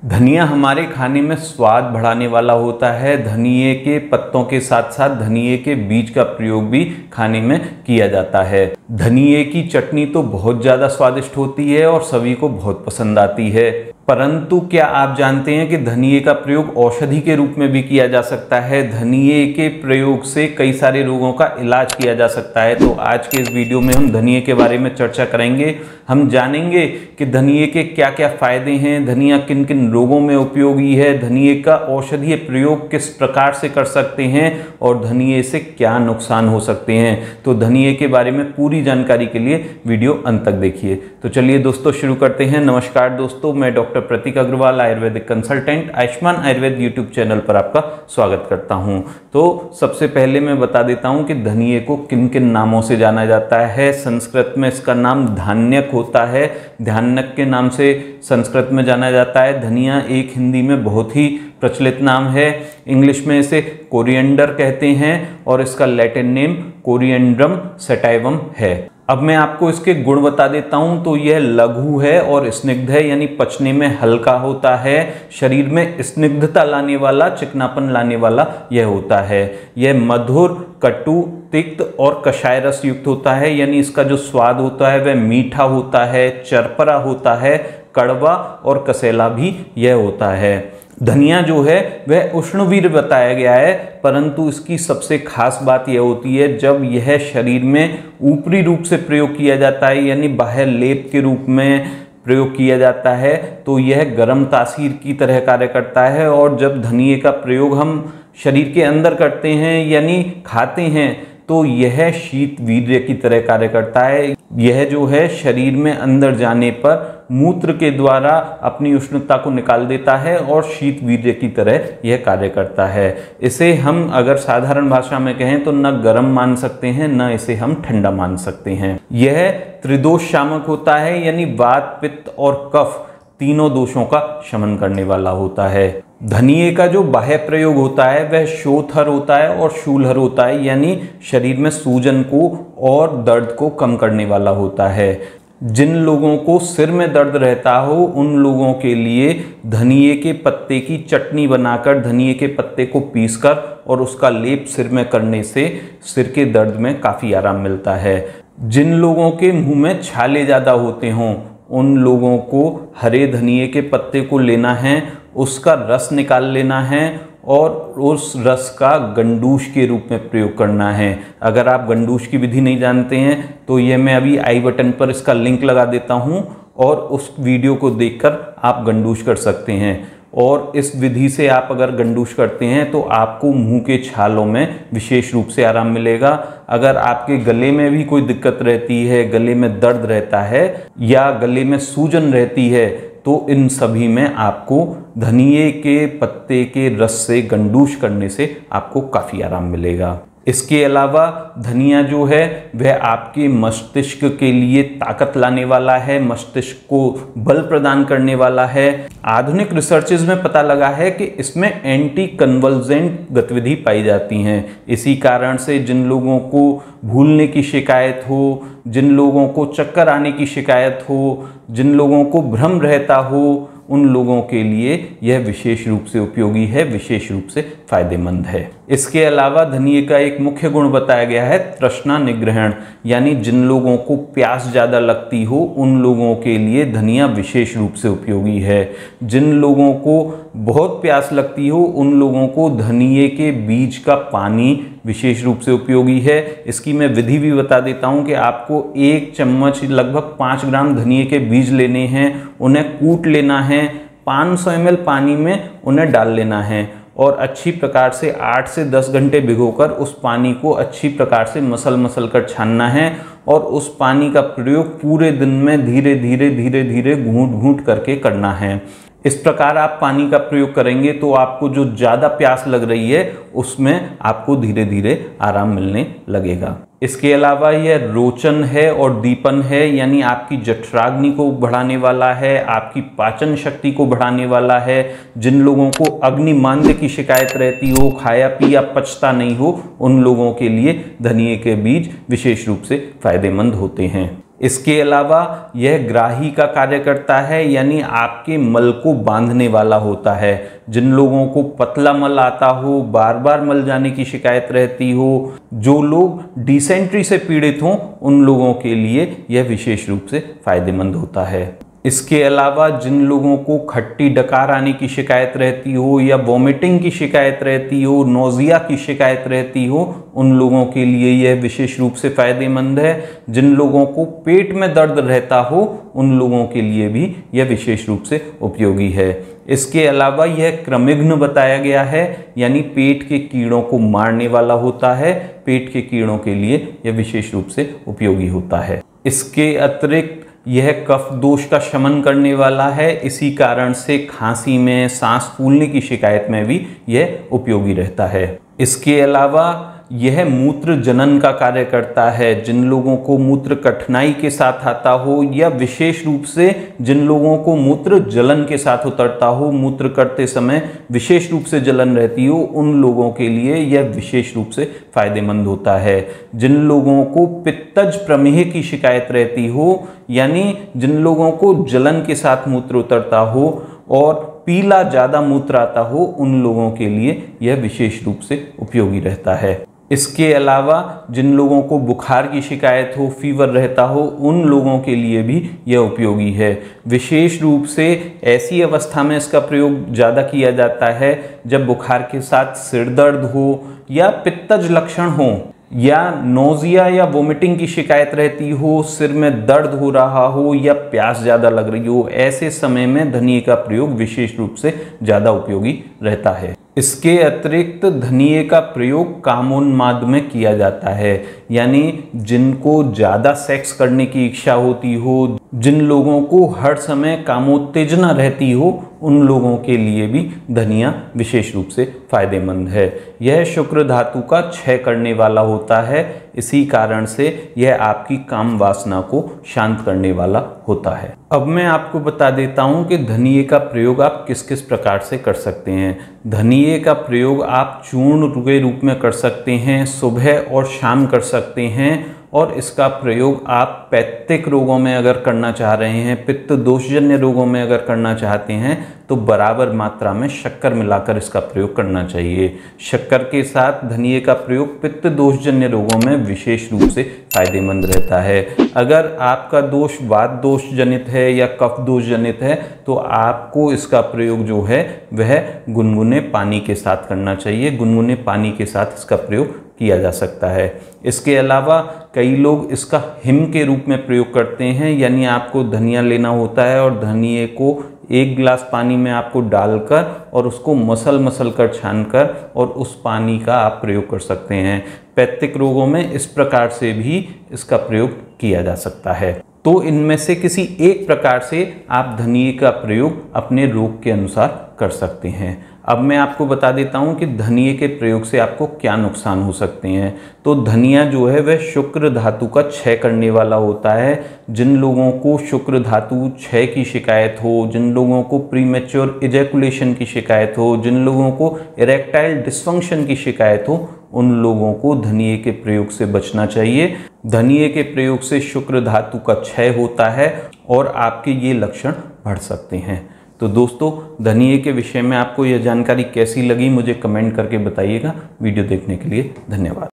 धनिया हमारे खाने में स्वाद बढ़ाने वाला होता है। धनिये के पत्तों के साथ साथ धनिये के बीज का प्रयोग भी खाने में किया जाता है। धनिये की चटनी तो बहुत ज़्यादा स्वादिष्ट होती है और सभी को बहुत पसंद आती है। परंतु क्या आप जानते हैं कि धनिये का प्रयोग औषधि के रूप में भी किया जा सकता है। धनिये के प्रयोग से कई सारे रोगों का इलाज किया जा सकता है। तो आज के इस वीडियो में हम धनिये के बारे में चर्चा करेंगे। हम जानेंगे कि धनिये के क्या क्या फायदे हैं, धनिया किन किन रोगों में उपयोगी है, धनिये का औषधीय प्रयोग किस प्रकार से कर सकते हैं और धनिये से क्या नुकसान हो सकते हैं। तो धनिये के बारे में पूरी जानकारी के लिए वीडियो अंत तक देखिए। तो चलिए दोस्तों शुरू करते हैं। नमस्कार दोस्तों, मैं doctor Prateek Agrawal, Ayurvedic consultant, Ayushman Ayurved YouTube channel पर आपका स्वागत करता हूं। तो सबसे पहले मैं बता देता हूं कि धनिये को किन किन नामों से जाना जाता है। संस्कृत में इसका नाम धान्यक होता है, ध्यानक के नाम से संस्कृत में जाना जाता है। धनिया एक हिंदी में बहुत ही प्रचलित नाम है। इंग्लिश में इसे कोरिएंडर कहते हैं और इसका लैटिन नेम कोरिएंड्रम सैटाइवम है। अब मैं आपको इसके गुण बता देता हूं। तो यह लघु है और स्निग्ध है, यानी पचने में हल्का होता है। शरीर में स्निग्धता लाने वाला, चिकनापन लाने वाला यह होता है। यह मधुर, कटु, तिक्त और कषाय रस युक्त होता है, यानी इसका जो स्वाद होता है वह मीठा होता है, चरपरा होता है, कड़वा और कसैला भी यह होता है। धनिया जो है वह उष्णवीर बताया गया है, परंतु इसकी सबसे खास बात यह होती है जब यह शरीर में ऊपरी रूप से प्रयोग किया जाता है, यानी बाह्य लेप के रूप में प्रयोग किया जाता है, तो यह गर्म तासीर की तरह कार्य करता है। और जब धनिये का प्रयोग हम शरीर के अंदर करते हैं यानी खाते हैं तो यह शीत वीर्य की तरह कार्य करता है। यह जो है शरीर में अंदर जाने पर मूत्र के द्वारा अपनी उष्णता को निकाल देता है और शीत वीर्य की तरह यह कार्य करता है। इसे हम अगर साधारण भाषा में कहें तो न गर्म मान सकते हैं, न इसे हम ठंडा मान सकते हैं। यह त्रिदोष शामक होता है, यानी वात, पित्त और कफ तीनों दोषों का शमन करने वाला होता है। धनिये का जो बाह्य प्रयोग होता है वह शोथहर होता है और शूलहर होता है, यानी शरीर में सूजन को और दर्द को कम करने वाला होता है। जिन लोगों को सिर में दर्द रहता हो उन लोगों के लिए धनिये के पत्ते की चटनी बनाकर धनिये के पत्ते को पीसकर और उसका लेप सिर में करने से सिर के दर्द में काफ़ी आराम मिलता है। जिन लोगों के मुंह में छाले ज़्यादा होते हों उन लोगों को हरे धनिये के पत्ते को लेना है, उसका रस निकाल लेना है और उस रस का गंडूश के रूप में प्रयोग करना है। अगर आप गंडूश की विधि नहीं जानते हैं तो ये मैं अभी आई बटन पर इसका लिंक लगा देता हूं और उस वीडियो को देखकर आप गंडूश कर सकते हैं। और इस विधि से आप अगर गंडूश करते हैं तो आपको मुंह के छालों में विशेष रूप से आराम मिलेगा। अगर आपके गले में भी कोई दिक्कत रहती है, गले में दर्द रहता है या गले में सूजन रहती है, तो इन सभी में आपको धनिये के पत्ते के रस से गंडूश करने से आपको काफ़ी आराम मिलेगा। इसके अलावा धनिया जो है वह आपके मस्तिष्क के लिए ताकत लाने वाला है, मस्तिष्क को बल प्रदान करने वाला है। आधुनिक रिसर्चेज में पता लगा है कि इसमें एंटी कन्वल्जेंट गतिविधि पाई जाती हैं। इसी कारण से जिन लोगों को भूलने की शिकायत हो, जिन लोगों को चक्कर आने की शिकायत हो, जिन लोगों को भ्रम रहता हो, उन लोगों के लिए यह विशेष रूप से उपयोगी है, विशेष रूप से फायदेमंद है। इसके अलावा धनिये का एक मुख्य गुण बताया गया है तृष्णा निग्रहण, यानी जिन लोगों को प्यास ज़्यादा लगती हो उन लोगों के लिए धनिया विशेष रूप से उपयोगी है। जिन लोगों को बहुत प्यास लगती हो उन लोगों को धनिये के बीज का पानी विशेष रूप से उपयोगी है। इसकी मैं विधि भी बता देता हूं कि आपको 1 चम्मच लगभग 5 ग्राम धनिये के बीज लेने हैं, उन्हें कूट लेना है, 500 ml पानी में उन्हें डाल लेना है और अच्छी प्रकार से 8 से 10 घंटे भिगोकर उस पानी को अच्छी प्रकार से मसल कर छानना है और उस पानी का प्रयोग पूरे दिन में धीरे धीरे घूंट करके करना है। इस प्रकार आप पानी का प्रयोग करेंगे तो आपको जो ज़्यादा प्यास लग रही है उसमें आपको धीरे धीरे आराम मिलने लगेगा। इसके अलावा यह रोचन है और दीपन है, यानी आपकी जठराग्नि को बढ़ाने वाला है, आपकी पाचन शक्ति को बढ़ाने वाला है। जिन लोगों को अग्निमांद्य की शिकायत रहती हो, खाया पिया पचता नहीं हो, उन लोगों के लिए धनिये के बीज विशेष रूप से फायदेमंद होते हैं। इसके अलावा यह ग्राही का कार्य करता है, यानी आपके मल को बांधने वाला होता है। जिन लोगों को पतला मल आता हो, बार बार मल जाने की शिकायत रहती हो, जो लोग डिसेंट्री से पीड़ित हों, उन लोगों के लिए यह विशेष रूप से फायदेमंद होता है। इसके अलावा जिन लोगों को खट्टी डकार आने की शिकायत रहती हो या वॉमिटिंग की शिकायत रहती हो, नोजिया की शिकायत रहती हो, उन लोगों के लिए यह विशेष रूप से फायदेमंद है। जिन लोगों को पेट में दर्द रहता हो, उन लोगों के लिए भी यह विशेष रूप से उपयोगी है। इसके अलावा यह क्रमिघ्न बताया गया है, यानी पेट के कीड़ों को मारने वाला होता है। पेट के कीड़ों के लिए यह विशेष रूप से उपयोगी होता है। इसके अतिरिक्त यह कफ दोष का शमन करने वाला है। इसी कारण से खांसी में, सांस फूलने की शिकायत में भी यह उपयोगी रहता है। इसके अलावा यह मूत्र जनन का कार्य करता है। जिन लोगों को मूत्र कठिनाई के साथ आता हो या विशेष रूप से जिन लोगों को मूत्र जलन के साथ उतरता हो, मूत्र करते समय विशेष रूप से जलन रहती हो, उन लोगों के लिए यह विशेष रूप से फायदेमंद होता है। जिन लोगों को पित्तज प्रमेह की शिकायत रहती हो, यानी जिन लोगों को जलन के साथ मूत्र उतरता हो और पीला ज़्यादा मूत्र आता हो, उन लोगों के लिए यह विशेष रूप से उपयोगी रहता है। इसके अलावा जिन लोगों को बुखार की शिकायत हो, फीवर रहता हो, उन लोगों के लिए भी यह उपयोगी है। विशेष रूप से ऐसी अवस्था में इसका प्रयोग ज़्यादा किया जाता है जब बुखार के साथ सिर दर्द हो या पित्तज लक्षण हो या नोजिया या वोमिटिंग की शिकायत रहती हो, सिर में दर्द हो रहा हो या प्यास ज़्यादा लग रही हो। ऐसे समय में धनिये का प्रयोग विशेष रूप से ज़्यादा उपयोगी रहता है। इसके अतिरिक्त धनिये का प्रयोग कामोन्माद में किया जाता है, यानी जिनको ज़्यादा सेक्स करने की इच्छा होती हो, जिन लोगों को हर समय कामोत्तेजना रहती हो, उन लोगों के लिए भी धनिया विशेष रूप से फायदेमंद है। यह शुक्र धातु का क्षय करने वाला होता है। इसी कारण से यह आपकी काम वासना को शांत करने वाला होता है। अब मैं आपको बता देता हूं कि धनिये का प्रयोग आप किस किस प्रकार से कर सकते हैं। धनिये का प्रयोग आप चूर्ण के रूप में कर सकते हैं, सुबह और शाम कर सकते हैं, और इसका प्रयोग आप पैत्तिक रोगों में अगर करना चाह रहे हैं, पित्त दोषजन्य रोगों में अगर करना चाहते हैं, तो बराबर मात्रा में शक्कर मिलाकर इसका प्रयोग करना चाहिए। शक्कर के साथ धनिये का प्रयोग पित्त दोषजन्य रोगों में विशेष रूप से फायदेमंद रहता है। अगर आपका दोष वात दोष जनित है या कफ दोष जनित है, तो आपको इसका प्रयोग जो है वह गुनगुने पानी के साथ करना चाहिए। गुनगुने पानी के साथ इसका प्रयोग किया जा सकता है। इसके अलावा कई लोग इसका हिम के रूप में प्रयोग करते हैं, यानी आपको धनिया लेना होता है और धनिये को 1 गिलास पानी में आपको डालकर और उसको मसल कर छानकर और उस पानी का आप प्रयोग कर सकते हैं। पैत्तिक रोगों में इस प्रकार से भी इसका प्रयोग किया जा सकता है। तो इनमें से किसी एक प्रकार से आप धनिये का प्रयोग अपने रोग के अनुसार कर सकते हैं। अब मैं आपको बता देता हूं कि धनिये के प्रयोग से आपको क्या नुकसान हो सकते हैं। तो धनिया जो है वह शुक्र धातु का क्षय करने वाला होता है। जिन लोगों को शुक्र धातु क्षय की शिकायत हो, जिन लोगों को प्रीमेच्योर इजैकुलेशन की शिकायत हो, जिन लोगों को इरेक्टाइल डिस्फंक्शन की शिकायत हो, उन लोगों को धनिये के प्रयोग से बचना चाहिए। धनिये के प्रयोग से शुक्र धातु का क्षय होता है और आपके ये लक्षण बढ़ सकते हैं। तो दोस्तों, धनिये के विषय में आपको यह जानकारी कैसी लगी मुझे कमेंट करके बताइएगा। वीडियो देखने के लिए धन्यवाद।